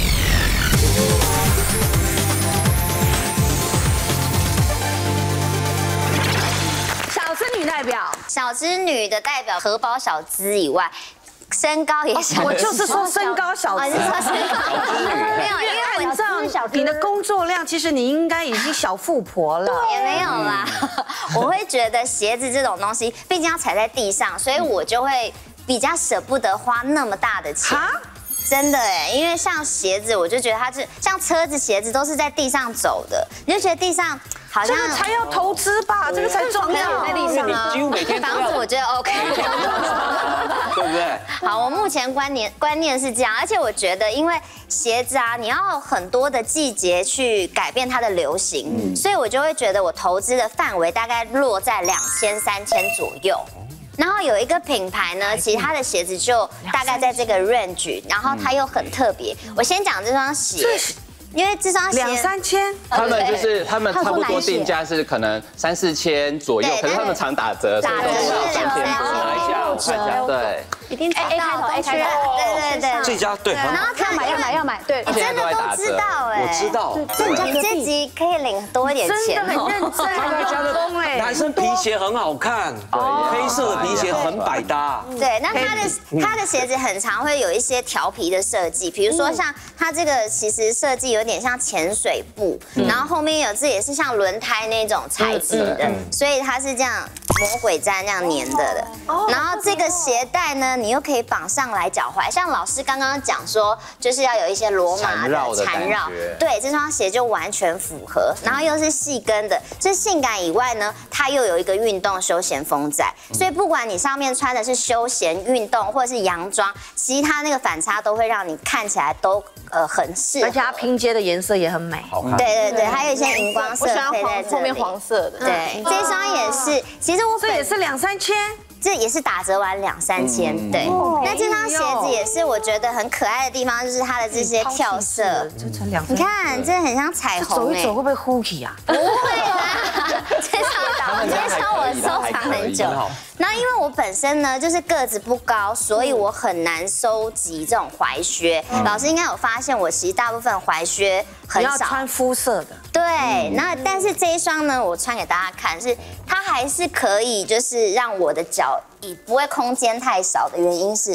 Speaker 3: 小资女代表，
Speaker 6: 小资女的代表荷包小资以外，身高也小。
Speaker 3: 我就是说身高小资，
Speaker 6: 你说身高没有，因为
Speaker 3: 按照你的工作量，其实你应该已经小富婆了。
Speaker 6: 也没有啦，我会觉得鞋子这种东西，毕竟要踩在地上，所以我就会比较舍不得花那么大的钱。真的哎，因为像鞋子，我就觉得它是像车子、鞋子都是在地上走的，你就觉得地上好像
Speaker 3: 这个才要投资吧，这个才重要。
Speaker 6: 在地上啊，
Speaker 2: 几乎每天
Speaker 6: 房子我觉得 OK，
Speaker 2: 对不对？
Speaker 6: 好，我目前观念是这样，而且我觉得，因为鞋子啊，你要很多的季节去改变它的流行，所以我就会觉得我投资的范围大概落在2000、3000左右。然后有一个品牌呢，其实它的鞋子就大概在这个 range， 然后它又很特别。我先讲这双鞋，因为这双鞋
Speaker 3: 2、3千，
Speaker 1: 他们就是他们差不多定价是可能3、4千左右，可是他们常打折，所以都是3000多。拿一下，对，
Speaker 6: 一定 A 开头 A 开头，对对对，
Speaker 2: 这家对，
Speaker 6: 然后他
Speaker 5: 要买，对，
Speaker 6: 你真的都知道哎，
Speaker 2: 我知道，
Speaker 6: 你这集可以领多一点钱，
Speaker 3: 真的很认真，
Speaker 2: 他们家的男生皮鞋很好看，黑色的皮鞋很百搭。
Speaker 6: 对，那他的鞋子很常会有一些调皮的设计，比如说像它这个其实设计有点像潜水布，然后后面有这也是像轮胎那种材质的，所以它是这样魔鬼毡这样粘的。然后这个鞋带呢，你又可以绑上来脚踝，像老师刚刚讲说，就是要有一些罗马的缠绕，对，这双鞋就完全符合，然后又是细跟的，这性感以外呢，它又有一个运动休闲风在，所以不管你上面穿的是休闲运动或者是洋装，其实它那个反差都会让你看起来都很适合，
Speaker 3: 而且它拼接的颜色也很美，
Speaker 6: 对对对，还有一些荧光色配在这里，
Speaker 4: 后面黄色的，
Speaker 6: 对，这双也是，其实
Speaker 3: 这也是2、3千。
Speaker 6: 这也是打折完2、3千，对。那这双鞋子也是我觉得很可爱的地方，就是它的这些跳色。你看，这很像彩虹。
Speaker 3: 走一走会不会呼起啊？
Speaker 6: 不会啦，这双我收藏很久。那因为我本身呢就是个子不高，所以我很难收集这种踝靴。老师应该有发现，我其实大部分踝靴很少。
Speaker 3: 你要穿肤色的。
Speaker 6: 对，那但是这一双呢，我穿给大家看，是它还是可以，就是让我的脚不会空间太少的原因是，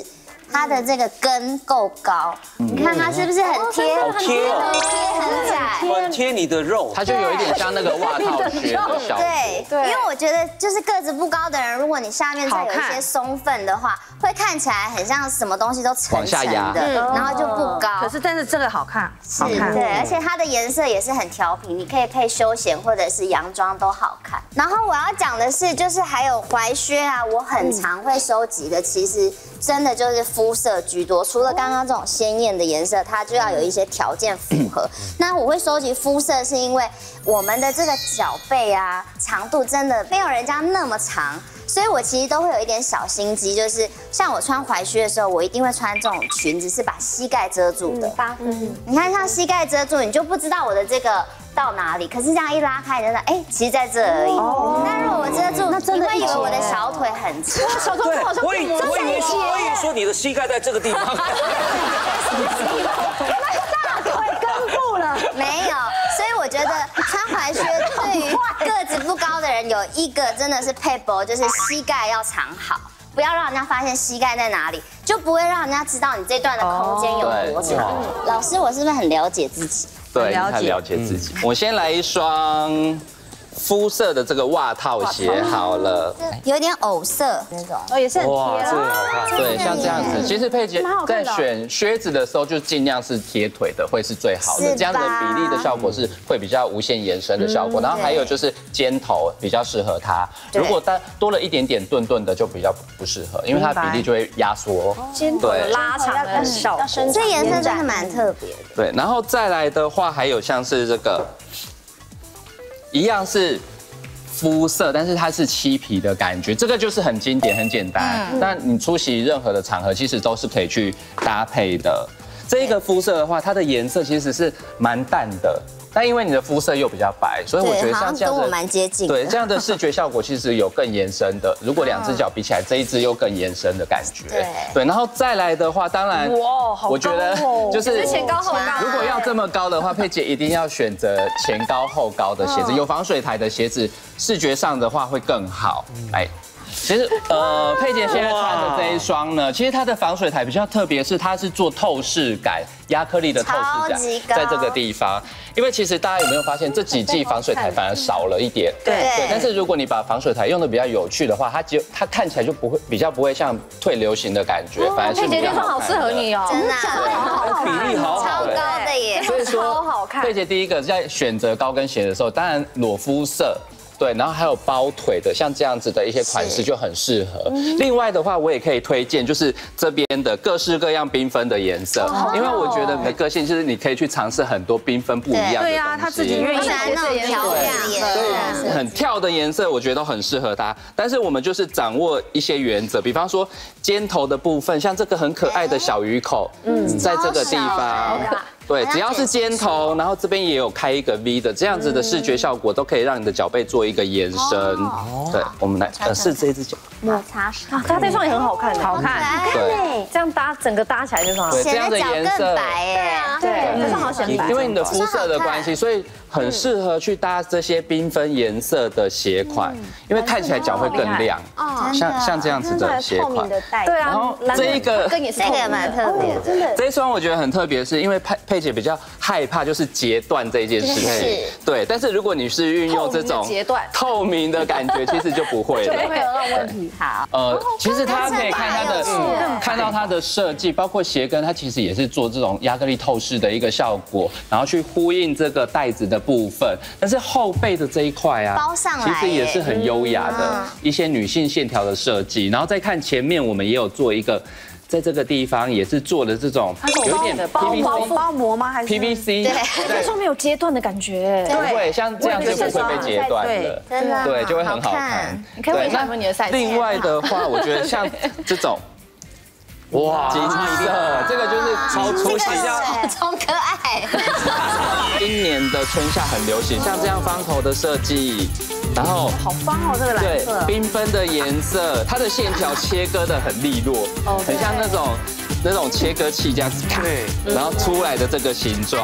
Speaker 6: 它的这个根够高，你看它是不是很贴？
Speaker 2: 好贴哦，
Speaker 6: 很窄，
Speaker 2: 很贴你的肉，
Speaker 1: 它就有一点像那个袜套靴的效果。
Speaker 6: 对，因为我觉得就是个子不高的人，如果你下面再有一些松份的话，会看起来很像什么东西都沉沉的，然后就不高。
Speaker 3: 但是这个好看，好看。
Speaker 6: 对，而且它的颜色也是很调皮，你可以配休闲或者是洋装都好看。然后我要讲的是，就是还有踝靴啊，我很常会收集的，其实真的就是肤色居多。除了刚刚这种鲜艳的颜色，它就要有一些条件符合。那我会收集肤色，是因为我们的这个脚背啊，长度真的没有人家那么长。所以我其实都会有一点小心机，就是像我穿踝靴的时候，我一定会穿这种裙子，是把膝盖遮住的。你看像膝盖遮住，你就不知道我的这个到哪里。可是这样一拉开，你就知道，哎，其实在这而已。那如果我遮住，你会以为我的小腿很长。
Speaker 2: 对，我以为说你的膝盖在这个地方。
Speaker 5: 大腿根部了。
Speaker 6: 没有，所以我觉得穿踝靴对于个子不高的人有一个真的是配博，就是膝盖要藏好，不要让人家发现膝盖在哪里，就不会让人家知道你这段的空间有多长。老师，我是不是很了解自己？
Speaker 1: 对，很了解自己。我先来一双肤色的这个袜套鞋好了，
Speaker 6: 有点藕色那种，
Speaker 5: 也是很贴
Speaker 2: 这个好看。
Speaker 1: 对，像这样子。其实佩姐在选靴子的时候，就尽量是贴腿的，会是最好的，这样的比例的效果是会比较无限延伸的效果。然后还有就是肩头比较适合它，如果多了一点点顿顿的就比较不适合，因为它比例就会压缩，
Speaker 4: 肩头拉长的效果。
Speaker 6: 这颜色真的蛮特别的。
Speaker 1: 对，然后再来的话，还有像是这个。一样是肤色，但是它是漆皮的感觉，这个就是很经典、很简单。那你出席任何的场合，其实都是可以去搭配的。这一个肤色的话，它的颜色其实是蛮淡的。但因为你的肤色又比较白，所以我觉得像这样
Speaker 6: 跟我蛮接近。
Speaker 1: 对，这样的视觉效果其实有更延伸的。如果两只脚比起来，这一只又更延伸的感觉。对，然后再来的话，当然，我觉得就是
Speaker 4: 前高后高。
Speaker 1: 如果要这么高的话，佩姐一定要选择前高后高的鞋子，有防水台的鞋子，视觉上的话会更好。哎。其实，佩姐现在穿的这一双呢，其实它的防水台比较特别，是它是做透视感，亚克力的透视感，在这个地方。因为其实大家有没有发现，这几季防水台反而少了一点？对。但是如果你把防水台用的比较有趣的话，它看起来就比较不会像退流行的感觉，反而是比较好看的。佩姐这双好适
Speaker 4: 合你哦，
Speaker 6: 真的，
Speaker 2: 比例好好，
Speaker 6: 超高的耶，
Speaker 1: 所以说
Speaker 4: 超好看。
Speaker 1: 佩姐第一个在选择高跟鞋的时候，当然裸肤色。对，然后还有包腿的，像这样子的一些款式就很适合。另外的话，我也可以推荐，就是这边的各式各样缤纷的颜色，因为我觉得你的个性就是你可以去尝试很多缤纷不一样的东西。对啊，
Speaker 3: 他自己愿意
Speaker 6: 那种漂亮颜色，
Speaker 1: 很跳的颜色，我觉得都很适合他。但是我们就是掌握一些原则，比方说肩头的部分，像这个很可爱的小鱼口，在这个地方。对，只要是肩头，然后这边也有开一个 V 的，这样子的视觉效果都可以让你的脚背做一个延伸。对，我们来试这只脚。
Speaker 5: 抹茶石，
Speaker 4: 它这双也很好看，
Speaker 3: 好看。
Speaker 1: 对，
Speaker 4: 这样整个搭起来就很好。
Speaker 1: 对，这样的颜色，
Speaker 4: 对，这双好显白。
Speaker 1: 因为你的肤色的关系，所以很适合去搭这些缤纷颜色的鞋款，因为看起来脚会更亮。像这样子的鞋款。
Speaker 4: 对啊，
Speaker 1: 然后这一个
Speaker 6: 这个也蛮特别的。
Speaker 5: 真的，
Speaker 1: 这一双我觉得很特别，是因为佩姐比较害怕就是截断这件事情。对，但是如果你是运用这种透明的感觉，其实就不会了。
Speaker 5: 就会有那种问题。好，
Speaker 1: 其实它可以看到它的设计，包括鞋跟，它其实也是做这种亚克力透视的一个效果，然后去呼应这个带子的部分。但是后背的这一块啊，
Speaker 6: 包上来，
Speaker 1: 其实也是很优雅的一些女性线条的设计。然后再看前面，我们也有做一个。在这个地方也是做了这种有一点 PVC
Speaker 3: 包膜吗？还是
Speaker 1: PVC？
Speaker 4: 对，上面有截断的感觉。
Speaker 1: 不会，像这样就不会被截断的，
Speaker 6: 真的，
Speaker 1: 对，就会很好看。
Speaker 4: 你可以问一下你的 size。
Speaker 1: 另外的话，我觉得像这种。哇，金色，这个就是超出形象，
Speaker 6: 超可爱。
Speaker 1: 今年的春夏很流行，像这样方头的设计，然后
Speaker 3: 好方哦，这个蓝色，
Speaker 1: 缤纷的颜色，它的线条切割的很利落，很像那种切割器这样子，然后出来的这个形状。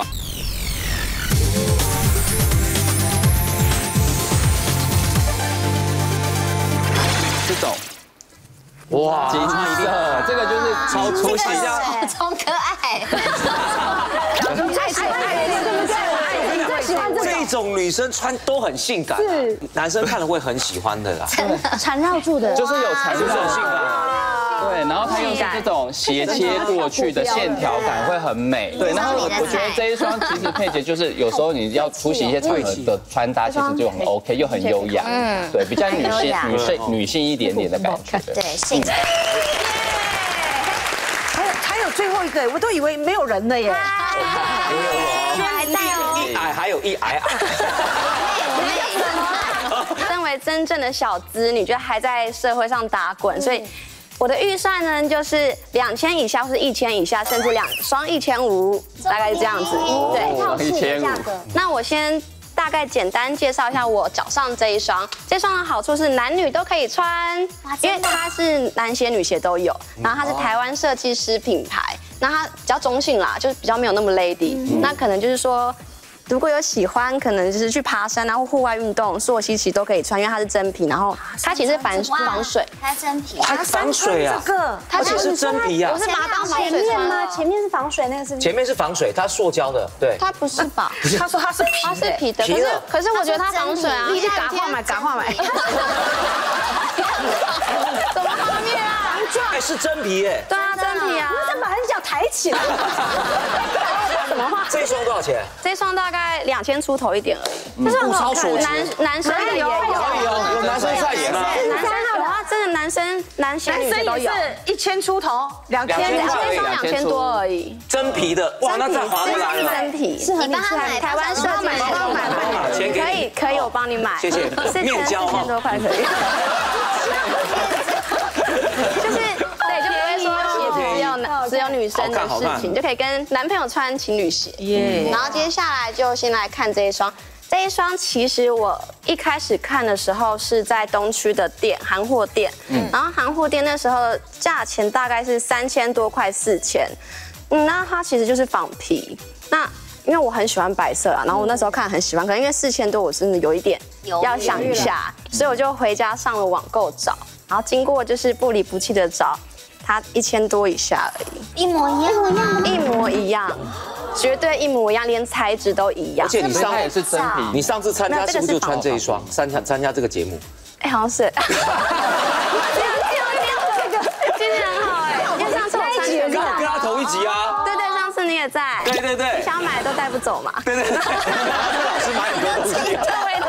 Speaker 1: 这种
Speaker 2: 哇，
Speaker 1: 金色，这个就是超出型，
Speaker 6: 超可爱。
Speaker 3: 太可爱了，对不对？我喜欢
Speaker 2: 这种女生穿都很性感，是男生看了会很喜欢的啦。
Speaker 5: 缠绕住的，
Speaker 1: 就是有缠绕
Speaker 2: 性感。
Speaker 1: 对，然后它又是这种斜切过去的线条感会很美。对，然后我觉得这一双其实佩姐就是有时候你要出席一些场合的穿搭，其实就很 OK， 又很优雅。对，比较女性一点点的感觉。
Speaker 6: 对，性感。
Speaker 3: 还有最后一个，我都以为没有人了耶。
Speaker 6: 还在哦，
Speaker 2: 一矮还有一矮。
Speaker 4: 身为真正的小资女，就还在社会上打滚，所以我的预算呢就是2000以下或是1000以下，甚至2双1500，大概是这样子。对
Speaker 1: ，1500。
Speaker 4: 那我先大概简单介绍一下我脚上这一双。这双的好处是男女都可以穿，因为它是男鞋女鞋都有，然后它是台湾设计师品牌，那它比较中性啦，就是比较没有那么 lady。那可能就是说，如果有喜欢，可能就是去爬山啊或户外运动，溯溪其实都可以穿，因为它是真皮，然后它其实防水。
Speaker 6: 它真皮，
Speaker 2: 还防水啊？
Speaker 3: 这个，
Speaker 2: 而且是真皮啊。
Speaker 4: 我是把它当防水穿吗？
Speaker 5: 前面是防水，那个是
Speaker 2: 前面是防水，它塑胶的，对。
Speaker 4: 它不是吧？
Speaker 3: 他说它是
Speaker 4: 皮的，可是我觉得它防水啊。
Speaker 3: 你去赶快买。
Speaker 4: 什么画面啊？
Speaker 2: 哎，是真皮耶。
Speaker 4: 对啊，真皮啊。
Speaker 5: 再把你脚抬起来。什么话？
Speaker 2: 这一双多少钱？
Speaker 4: 这双大概2000出头一点而已。
Speaker 5: 这是很好看，
Speaker 4: 男生的也有，
Speaker 2: 有男生菜也吗？
Speaker 4: 有啊，真的男鞋女鞋都有。
Speaker 3: 1000出头，2000，
Speaker 4: 这双2000多而已。
Speaker 2: 真皮的，哇，那再划得来了。
Speaker 4: 真皮，
Speaker 5: 适合你穿。
Speaker 4: 台湾设计师，可以，我帮你买。
Speaker 2: 谢谢。面交哈
Speaker 4: ，4000多块可以。就是对，就不会说鞋子只有女生的事情，就可以跟男朋友穿情侣鞋。然后接下来就先来看这一双。这一双其实我一开始看的时候是在东区的店，韩货店，然后韩货店那时候价钱大概是3000多块4000，那它其实就是仿皮。那因为我很喜欢白色啊，然后我那时候看很喜欢，可能因为4000多我真的有一点要想一下，所以我就回家上了网购找，然后经过就是不离不弃的找，它1000多以下而已，
Speaker 6: 一模一样，
Speaker 4: 绝对一模一样，连材质都一样。
Speaker 2: 而且
Speaker 1: 它也是真皮。
Speaker 2: 你上次参加是不是就穿这一双？参加这个节目？
Speaker 4: 哎，好像是。今天很好哎，因为上次我穿全
Speaker 2: 跟他同一集啊。
Speaker 4: 对，上次你也在。
Speaker 2: 对。
Speaker 4: 你想买都带不走嘛。
Speaker 2: 对。老师买很多东西。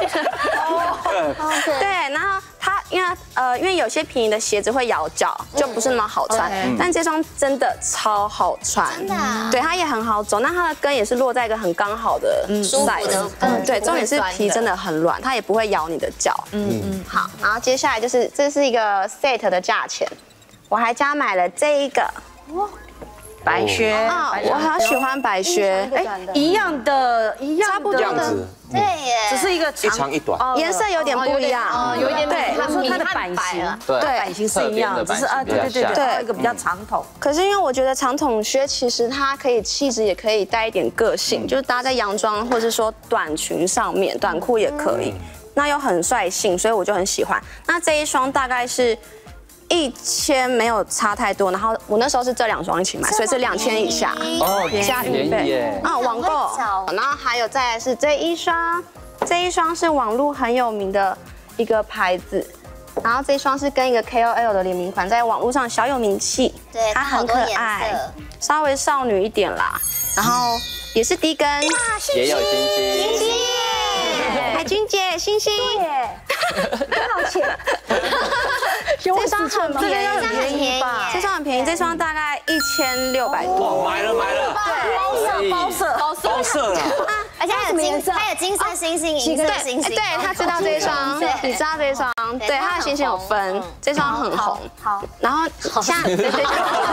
Speaker 4: 对，然后它因为有些便宜的鞋子会咬脚，就不是那么好穿。但这双真的超好穿，
Speaker 6: 真的。
Speaker 4: 对，它也很好走，那它的跟也是落在一个很刚好的 size。对，重点是皮真的很软，它也不会咬你的脚。好，然后接下来就是这是一个 set 的价钱，我还加买了这一个。
Speaker 3: 白靴
Speaker 4: 我好喜欢白靴，
Speaker 3: 一样的，
Speaker 4: 差不多的，
Speaker 6: 对耶，
Speaker 3: 只是一个
Speaker 2: 一长一短，
Speaker 4: 颜色有点不一样，
Speaker 3: 有一点
Speaker 4: 对。
Speaker 3: 他说它的版型，
Speaker 1: 对，
Speaker 3: 版型是一样，只是对，一个比较长筒。
Speaker 4: 可是因为我觉得长筒靴其实它可以气质，也可以带一点个性，就是搭在洋装或者说短裙上面，短裤也可以，那又很率性，所以我就很喜欢。那这一双大概是1000没有差太多，然后我那时候是这2双一起买，所以是2000以下，加运费网购。然后还有再来是这一双是网络很有名的一个牌子，然后这一双是跟一个 KOL 的联名款，在网络上小有名气，
Speaker 6: 对，
Speaker 4: 它很可爱，稍微少女一点啦，然后也是低跟，
Speaker 1: 也有星星，
Speaker 4: 海君姐星星，
Speaker 5: 很好钱。
Speaker 4: 这双很便宜吧？这双很便宜，这双大概1600多。
Speaker 2: 哇，买了。
Speaker 4: 对，
Speaker 3: 包色啦。
Speaker 6: 而且还有金色星星、银色星星。
Speaker 4: 对，他知道这一双，你知道这一双，对，它的星星有分，这双很红。好，然后像这双。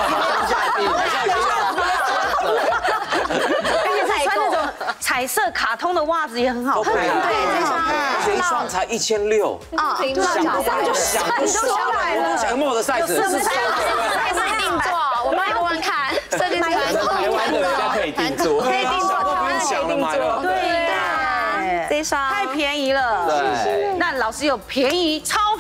Speaker 3: 穿那种彩色卡通的袜子也很好看。
Speaker 4: 对，
Speaker 2: 这一双才1600。想有没有我的 size？
Speaker 4: 是定做，我帮你问问看。设计师
Speaker 1: 台湾的人家可以定做，
Speaker 4: 可以定做，
Speaker 2: 不用想了，买了。
Speaker 3: 对，
Speaker 4: 这一双
Speaker 3: 太便宜了。
Speaker 1: 对，
Speaker 3: 那老师有超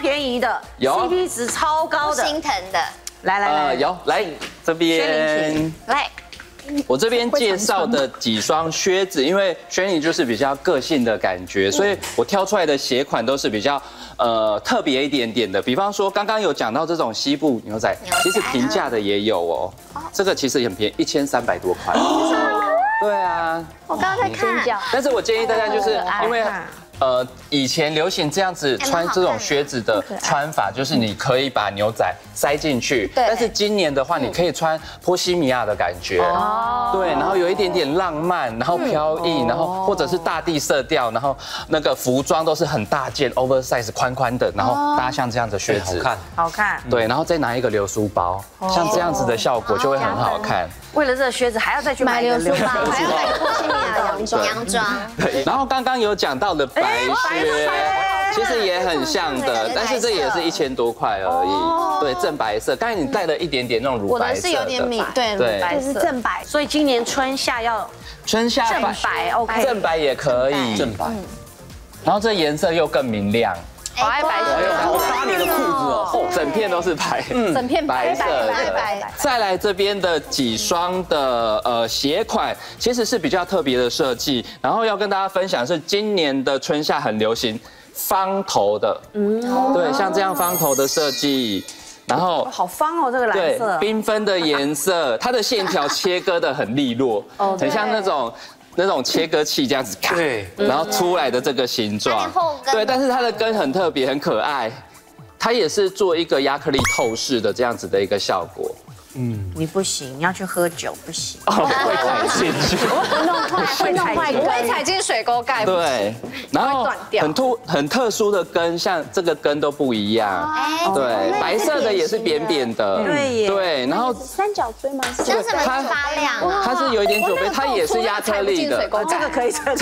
Speaker 3: 便宜的，
Speaker 1: 有
Speaker 3: CP 值超高的，
Speaker 6: 心疼的。
Speaker 3: 来，
Speaker 1: 有来这边
Speaker 6: 来。
Speaker 1: 我这边介绍的几双靴子，因为轩宁就是比较个性的感觉，所以我挑出来的鞋款都是比较特别一点点的。比方说刚刚有讲到这种西部牛仔，其实平价的也有哦。这个其实很便宜，1300多块。对啊，
Speaker 6: 我刚刚在看，
Speaker 1: 但是我建议大家就是因为。以前流行这样子穿这种靴子的穿法，就是你可以把牛仔塞进去，但是今年的话，你可以穿波西米亚的感觉，对，然后有一点点浪漫，然后飘逸，然后或者是大地色调，然后那个服装都是很大件 oversize 宽宽的，然后搭像这样的靴子，
Speaker 3: 好看，
Speaker 1: 对，然后再拿一个流苏包，像这样子的效果就会很好看。
Speaker 3: 为了这个靴子还要再去买流苏包，
Speaker 6: 还要买波西米亚洋装。
Speaker 1: 对，然后刚刚有讲到的白靴，其实也很像的，但是这也是1000多块而已。对，正白色。刚才你带了一点点那种乳白色的，
Speaker 5: 我的是有点米，对，这是正白。
Speaker 3: 所以今年春夏要
Speaker 1: 春夏
Speaker 3: 正白 ，OK，
Speaker 1: 正白也可以，
Speaker 2: 正白。
Speaker 1: 然后这颜色又更明亮。
Speaker 4: 好爱白色，
Speaker 2: 我搭你的裤子哦，
Speaker 1: 整片都是白，
Speaker 4: 整片
Speaker 1: 白色的。
Speaker 5: 白。
Speaker 1: 再来这边的几双的鞋款，其实是比较特别的设计。然后要跟大家分享是今年的春夏很流行方头的，对，像这样方头的设计。然后
Speaker 3: 好方哦，这个蓝色，
Speaker 1: 缤纷的颜色，它的线条切割的很利落，很像那种切割器这样子，
Speaker 2: 对，
Speaker 1: 然后出来的这个形状，对，但是它的跟很特别，很可爱，它也是做一个亚克力透视的这样子的一个效果。
Speaker 3: 你不行，你要去喝酒不行，
Speaker 1: 会踩进去，
Speaker 5: 会弄坏，
Speaker 4: 不会踩进水沟盖。
Speaker 1: 对，然后很特殊的根，像这个根都不一样，对，白色的也是扁扁的，对，然后
Speaker 5: 三角锥吗？
Speaker 6: 像什么发亮？
Speaker 1: 它是有一点酒杯，它也是亚克力的，
Speaker 3: 这个可以，这个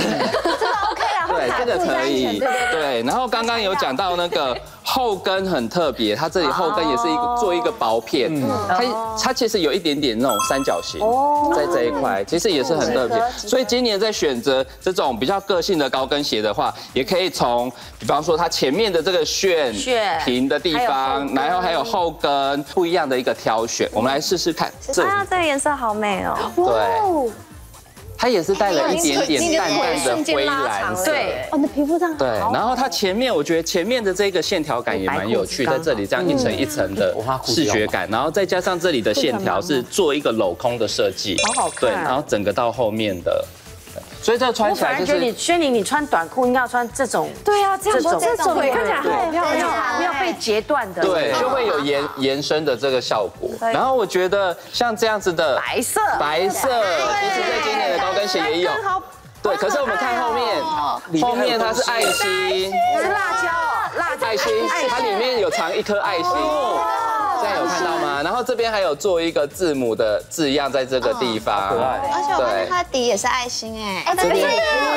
Speaker 5: OK 啦，
Speaker 1: 对，这个可以，对。然后刚刚有讲到那个后跟很特别，它这里后跟也是做一个薄片，它其实有一点点那种三角形在这一块，其实也是很特别。所以今年在选择这种比较个性的高跟鞋的话，也可以从比方说它前面的这个楦平的地方，然后还有后跟不一样的一个挑选，我们来试试看。
Speaker 5: 这个颜色好美哦。
Speaker 1: 对。它也是带了一点点淡淡的灰蓝色，
Speaker 3: 对，
Speaker 5: 哦，你的皮肤这样。
Speaker 1: 对，然后它前面我觉得前面的这个线条感也蛮有趣，在这里这样一层一层的视觉感，然后再加上这里的线条是做一个镂空的设计，
Speaker 3: 好好看。
Speaker 1: 对，然后整个到后面的，所以这穿起来就是。我反而觉得
Speaker 3: 轩宁，你穿短裤应该要穿这种。
Speaker 4: 对啊，这种
Speaker 3: 看起来很漂亮，不要被截断的。
Speaker 1: 对，就会有延伸的这个效果。然后我觉得像这样子的白色，其实在今年的高跟鞋也有。对，可是我们看后面它是爱心，
Speaker 3: 是辣椒，
Speaker 1: 爱心，它里面有藏一颗爱心。这样有看到吗？然后这边还有做一个字母的字样在这个地方，
Speaker 2: 可爱。
Speaker 6: 而且我看它底也是爱心哎，
Speaker 1: 这边也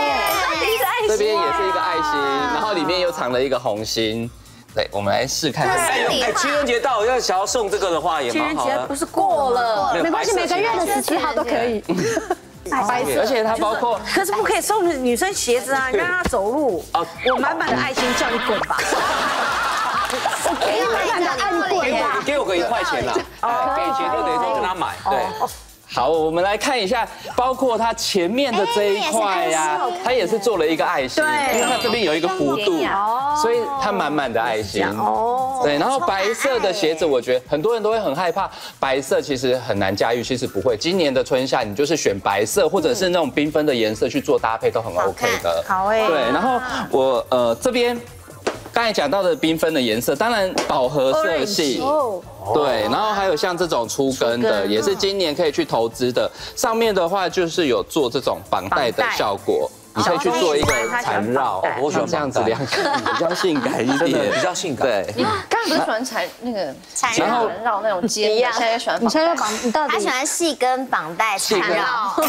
Speaker 1: 是一个爱心，然后里面又藏了一个红心。对，我们来试看。
Speaker 2: 情人节到，要想要送这个的话也蛮好的。
Speaker 3: 情人节不是过了，
Speaker 5: 没关系，每个月的17号都可以。
Speaker 3: 白色，
Speaker 1: 而且它包括，
Speaker 3: 可是不可以送女生鞋子啊，你让她走路。我满满的爱心，叫你滚吧。
Speaker 5: 我给你满满的爱滚，
Speaker 2: 给我个1块钱啦，给你钱就等于说跟他买，对。
Speaker 1: 好，我们来看一下，包括它前面的这一块呀，它也是做了一个爱心，因为它这边有一个弧度，所以它满满的爱心。对，然后白色的鞋子，我觉得很多人都会很害怕，白色其实很难驾驭，其实不会。今年的春夏，你就是选白色或者是那种缤纷的颜色去做搭配，都很 OK 的。
Speaker 3: 好哎。
Speaker 1: 对，然后我这边。刚才讲到的缤纷的颜色，当然饱和色系，对，然后还有像这种粗跟的，也是今年可以去投资的。上面的话就是有做这种绑带的效果，你可以去做一个缠绕，我喜欢这样子两个比较性感一点，
Speaker 2: 比较性感。
Speaker 1: 对，
Speaker 4: 你刚才不是喜欢缠那个缠绕那种尖，现在喜欢
Speaker 5: 你现在绑，你到底
Speaker 6: 他喜欢细跟绑带缠绕，对。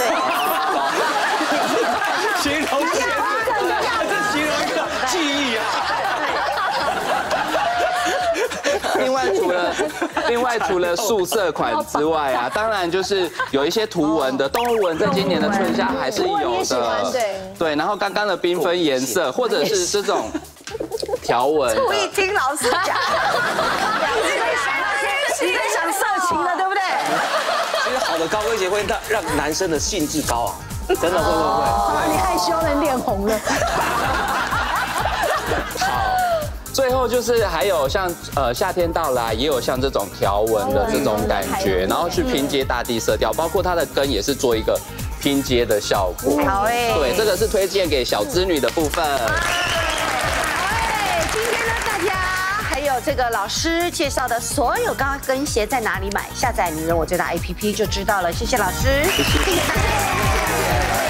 Speaker 2: 形容鞋子，这形容一个记忆啊。
Speaker 1: 另外除了素色款之外啊，当然就是有一些图文的动物纹，在今年的春夏还是有的。对，然后刚刚的缤纷颜色，或者是这种条纹。
Speaker 3: 注意听老师讲，你在想色情了，对不对？
Speaker 2: 其实好的高跟鞋会让男生的兴致高昂，真的会。
Speaker 3: 你害羞了，脸红了。
Speaker 1: 好，最后就是还有像夏天到来，也有像这种条纹的这种感觉，然后去拼接大地色调，包括它的跟也是做一个拼接的效果。
Speaker 3: 好哎，
Speaker 1: 对，这个是推荐给小织女的部分。
Speaker 3: 好哎，今天呢，大家还有这个老师介绍的所有高跟鞋在哪里买？下载女人我最大 APP 就知道了。谢谢老师，谢谢。